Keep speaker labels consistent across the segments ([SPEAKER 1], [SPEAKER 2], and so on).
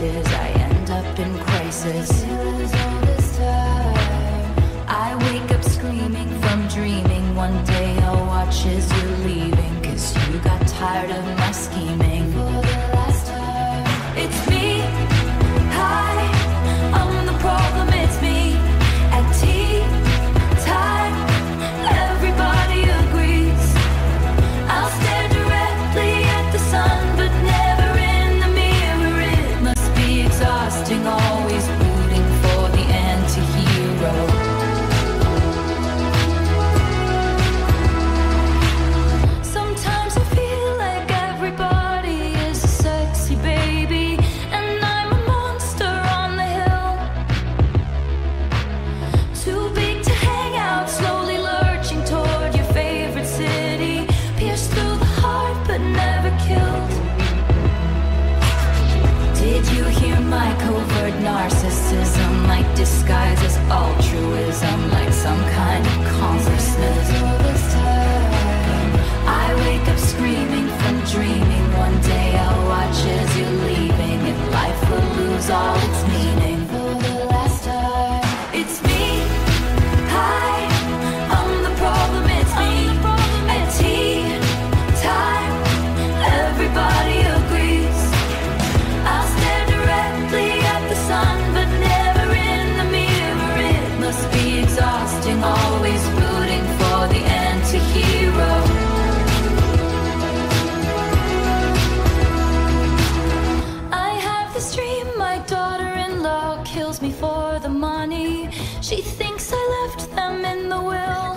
[SPEAKER 1] places, I end up in crisis. I wake up screaming from dreaming. One day I'll watch as you're leaving, 'cause you got tired of my scheming. For the last time, it's me. Hi, I'm the problem, it's me. At tea time, everybody agrees. I'll stare directly at the sun, but never in the mirror. It must be exhausting, always rooting for the anti-hero. My covert narcissism might disguise as altruism, like some kind of consciousness. I wake up screaming from dreaming. One day I'll watch as you're leaving, and life will lose all its meaning. For the last time, it's me. Hi, I'm the problem, it's me. At tea time, everybody agrees. I'll stare directly at the sun, but never in the mirror. It must be exhausting, always rooting for the anti-hero. I have this dream, my daughter-in-law kills me for the money. She thinks I left them in the will.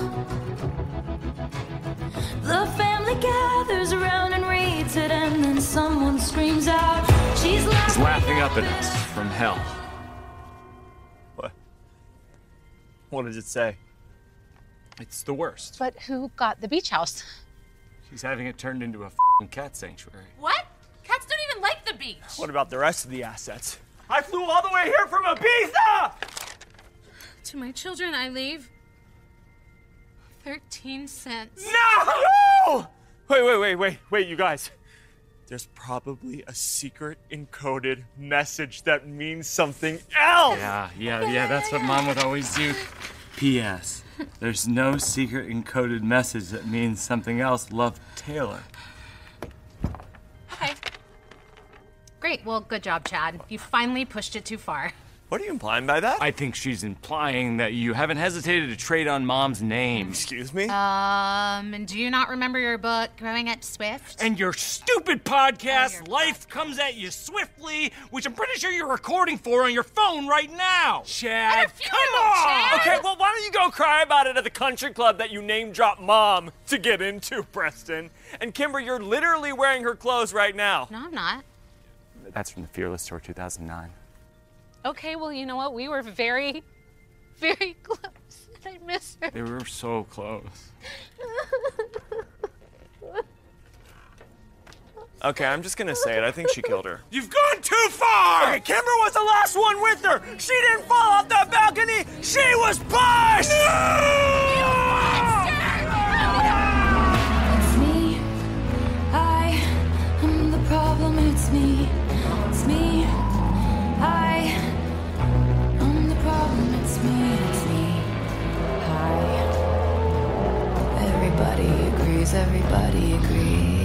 [SPEAKER 1] The family gathers around and reads it, and then someone screams out, she's
[SPEAKER 2] laughing up at us from hell. What? What did it say? It's the worst.
[SPEAKER 3] But who got the beach house?
[SPEAKER 2] She's having it turned into a f***ing cat sanctuary.
[SPEAKER 3] What? Cats don't even like the beach.
[SPEAKER 2] What about the rest of the assets? I flew all the way here from Ibiza!
[SPEAKER 3] To my children, I leave 13 cents.
[SPEAKER 2] No! Wait, you guys. There's probably a secret encoded message that means something else!
[SPEAKER 4] Yeah, that's what Mom would always do. P.S. There's no secret encoded message that means something else. Love, Taylor.
[SPEAKER 3] Okay. Great, well, good job, Chad. You finally pushed it too far.
[SPEAKER 2] What are you implying by that?
[SPEAKER 4] I think she's implying that you haven't hesitated to trade on Mom's name.
[SPEAKER 2] Excuse me?
[SPEAKER 3] And do you not remember your book, Growing Up Swift?
[SPEAKER 4] And your stupid podcast, Life Comes at You Swiftly, which I'm pretty sure you're recording for on your phone right now. Chad, come on!
[SPEAKER 3] Chad.
[SPEAKER 2] Okay, well, why don't you go cry about it at the country club that you name-dropped Mom to get into, Preston? And Kimber, you're literally wearing her clothes right now.
[SPEAKER 3] No, I'm not.
[SPEAKER 4] That's from the Fearless Tour 2009.
[SPEAKER 3] Okay, well, you know what? We were very, very close. I miss her.
[SPEAKER 4] They were so close.
[SPEAKER 2] Okay, I'm just gonna say it. I think she killed her.
[SPEAKER 4] You've gone too far!
[SPEAKER 2] Okay, Kimber was the last one with her! She didn't fall off that balcony! She was pushed!
[SPEAKER 1] It's me. I'm the problem, it's me. It's me. I'm the problem, it's me. It's me. Everybody agrees, everybody agrees.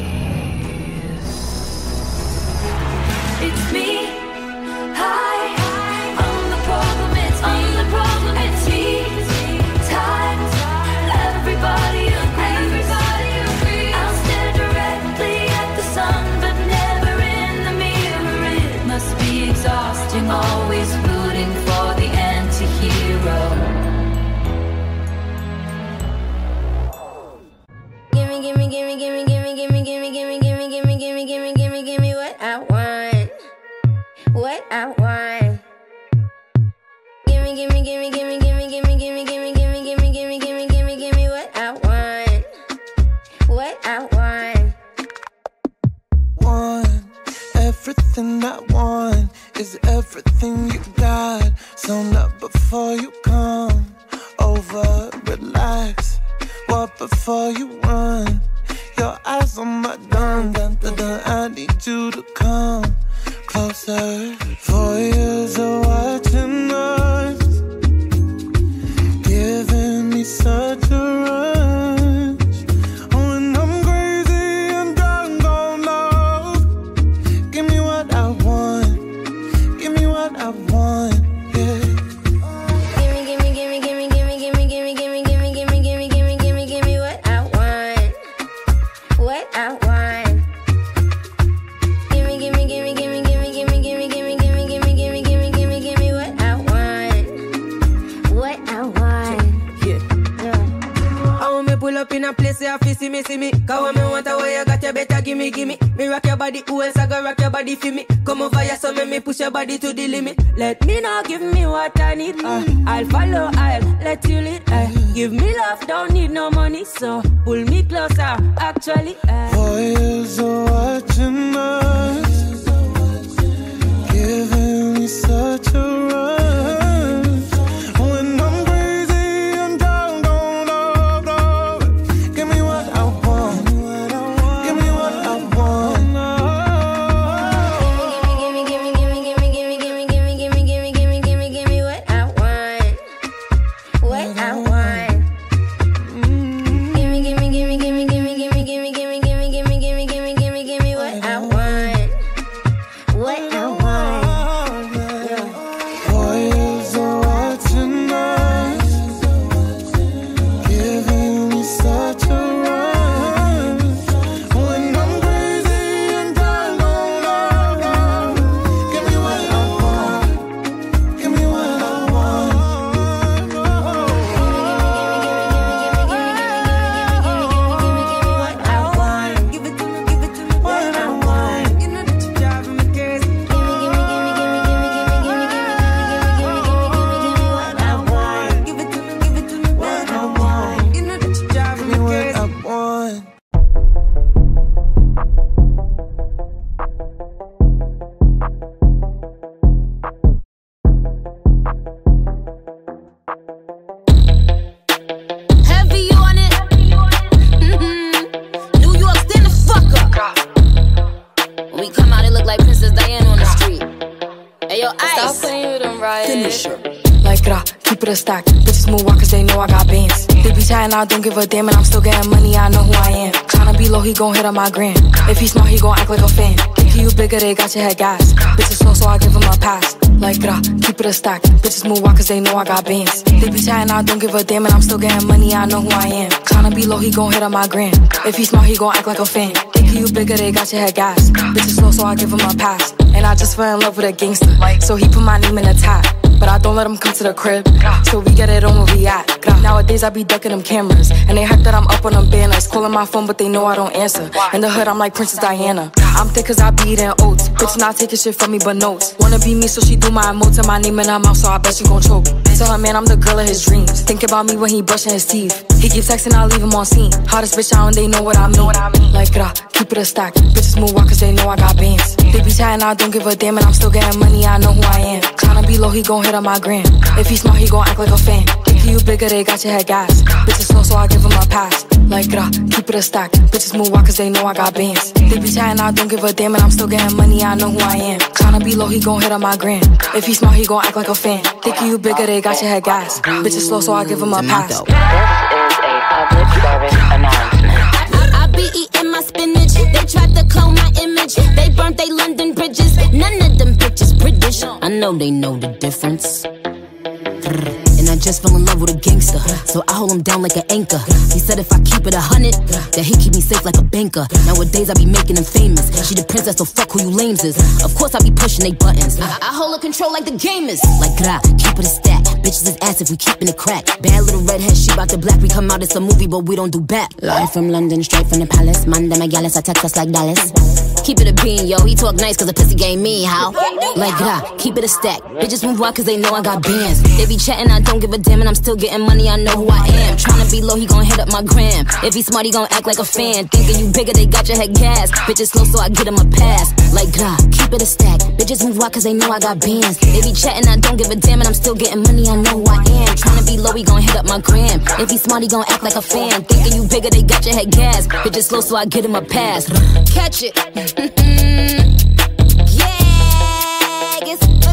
[SPEAKER 1] It's me. I'm the problem, it's me. I'm the problem, it's me. Time. Everybody agrees. I'll stare directly at the sun, but never in the mirror. It must be exhausting, always rooting for the anti-hero.
[SPEAKER 5] Give me what I want. What I want. Give me what I want. What I want.
[SPEAKER 6] Want everything I want is everything you got. So not before you come over, relax. What before you run? Your eyes on my dun. I need you to come closer. 4 years of watching us, giving me such a rush. When I'm crazy and drunk on love, give me what I want, give me what I want, yeah.
[SPEAKER 7] Up in a place where you see me. Cause when me want a way you got, you better gimme. Me rock your body, who else I go rock your body for me? Come over here, so me push your body to the limit. Let me know, give me what I need. I'll follow, I'll let you lead. Give me love, don't need no money, so pull me closer, actually.
[SPEAKER 6] 4 years of watching us, giving me such a rush. When I'm crazy and down, give me what I want, give me what I want. Give me what I want, what I want. Give me what I want, what I want. 4 years of watching us, giving me such a rush. When I'm crazy and down, give me what I want, give me what I want. Give it to me, what I want. You know that you're driving me crazy. Give me what I want. Give it to me, what I want. You know that you're driving me crazy. What I want.
[SPEAKER 5] Heavy on it. New York, stand the fuck up. When we come out, it look like Princess Diana on the street. Hey, yo, Ice. Stop playing with them, Reyez.
[SPEAKER 7] Like keep it a stack. Bitches move on cause they know I got bands. They be chatting, I don't give a damn, and I'm still getting money, I know who I am. Tryna be low, he gon' hit on my gram. If he smart, he gon' act like a fan. Think you bigger, they got your head gas. Bitches slow, so I give him a pass. Like keep it a stack. Bitches move on cause they know I got bands. They be chatting, I don't give a damn, and I'm still getting money, I know who I am. Tryna be low, he gon' hit on my gram. If he smart, he gon' act like a fan. Think you bigger, they got your head gas. Bitches slow, so I give him a pass. And I just fell in love with a gangster, so he put my name in the tag. But I don't let him come to the crib, so we get it on where we at. Nowadays I be ducking them cameras, and they hype that I'm up on them banners. Calling my phone, but they know I don't answer. In the hood, I'm like Princess Diana. I'm thick cause I be eating oats. Bitch not taking shit from me but notes. Wanna be me, so she do my emotes and my name in her mouth, so I bet she gon' choke. Tell her man I'm the girl of his dreams. Think about me when he brushing his teeth. He keep texting, I leave him on scene. Hottest bitch out and they know what I mean. Like keep it a stack. Bitches move on cause they know I got bands. They be chatting, I don't give a damn, and I'm still getting money, I know who I am. Tryna be low, he gon' hit on my gram. If he smart, he gon' act like a fan. Think you bigger, they got your head gas. Bitches slow, so I give him a pass. Like keep it a stack. Bitches move on cause they know I got bands. They be chatting, I don't give a damn, and I'm still getting money, I know who I am. Tryna be low, he gon' hit on my gram. If he smart, he gon' act like a fan. Think you bigger, they got your head gas. Bitches slow, so I give him a pass.
[SPEAKER 8] This is a public service announcement.
[SPEAKER 5] I be eating my spinach. They tried to clone my image. They burnt they London bridges. None of them bitches British. I know they know the difference. And I just fell in love with a gangster, so I hold him down like an anchor. He said if I keep it 100, that he keep me safe like a banker. Nowadays I be making him famous. She the princess, so fuck who you lames is. Of course I be pushing they buttons. I hold her control like the gamers. Like keep it a stack. Bitches is ass if we keepin' it crack. Bad little redhead, she bout the black. We come out, it's a movie, but we don't do back. Live from London, straight from the palace. Monday, my gallus, I text us like Dallas. Keep it a bean, yo. He talk nice cause the pussy game me, how? Like keep it a stack. Bitches move on cause they know I got bands. They be chatting, I don't give a damn, and I'm still getting money, I know who I am. Tryna be low, he gon' hit up my gram. If he smart, he gon' act like a fan. Thinking you bigger, they got your head gas. Bitches slow, so I get him a pass. Like keep it a stack. Bitches move on cause they know I got bands. They be chatting, I don't give a damn, and I'm still getting money, I know who I am. Tryna be low, he gon' hit up my gram. If he smart, he gon' act like a fan. Thinking you bigger, they got your head gas. Bitches slow, so I get him a pass. Catch it. Yeah, it's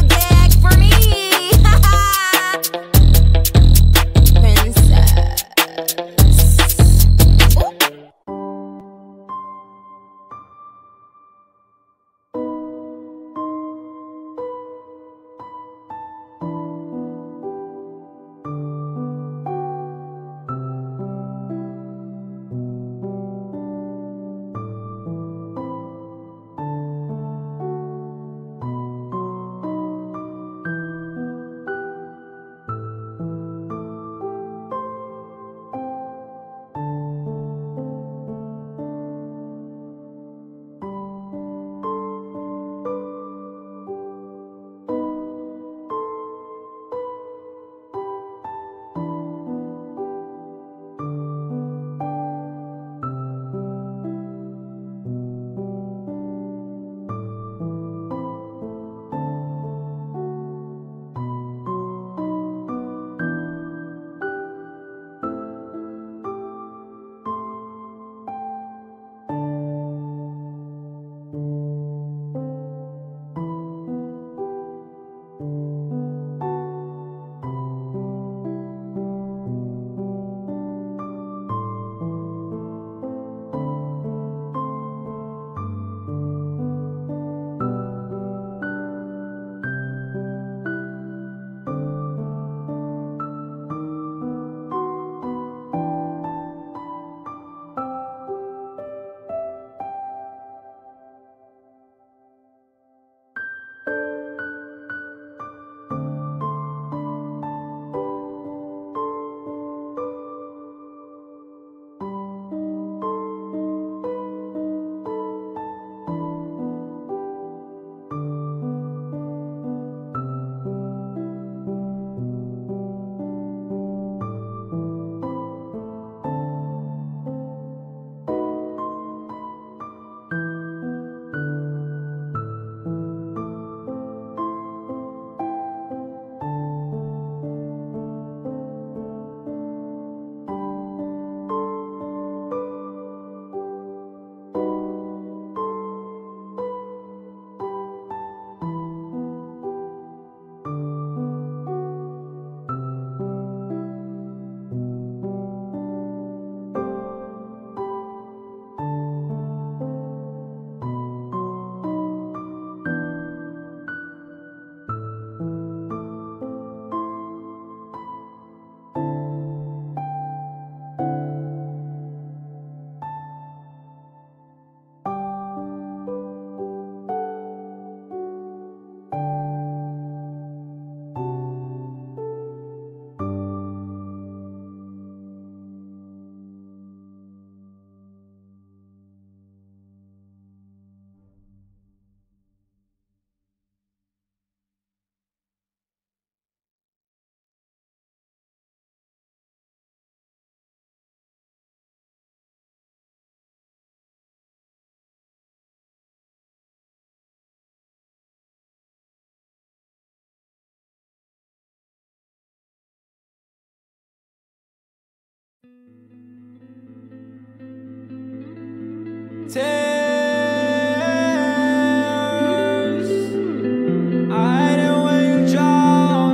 [SPEAKER 6] Tears, I hate it when you drown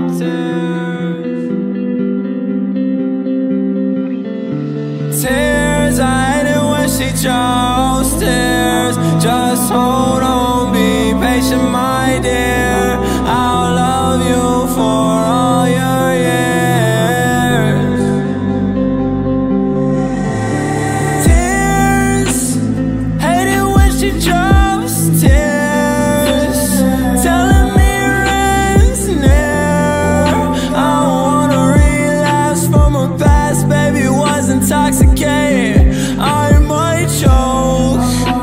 [SPEAKER 6] tears. Tears, I hate it when she drowns tears. Just hold on, be patient, my dear. I'll love you for all your years. Tears, hate it when she drops tears, telling me your end's near. I don't wanna relapse from a past, baby, was intoxicated. I might choke,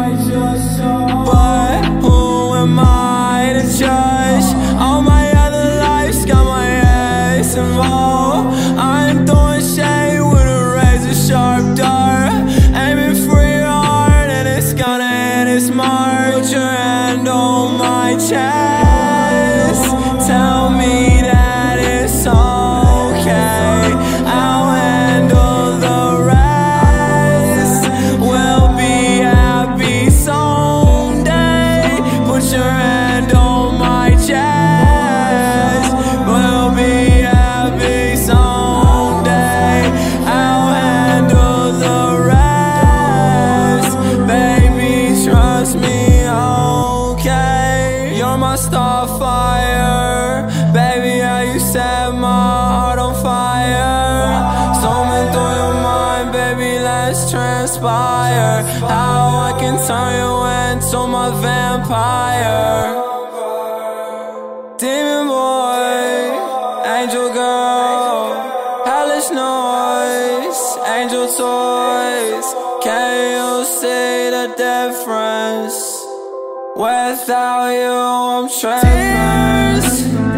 [SPEAKER 6] but who am I to judge? All my other lives got my ex involved. I'm throwing shade with a razor sharp dart, aiming for your heart and it's gonna hit its mark. Put your hand on my chest, tell me that it's okay. I'll handle the rest. We'll be happy someday. Put your hand on my chest. We'll be happy someday. I'll handle the rest. Baby, trust me, okay. You're my starfire, baby. How you set my heart on fire. Storming through your mind, baby. Let's transpire. How I can turn you into my vampire. Demon boy, angel girl, hellish noise, angel toys. Can you see the difference? Without you, I'm trapped.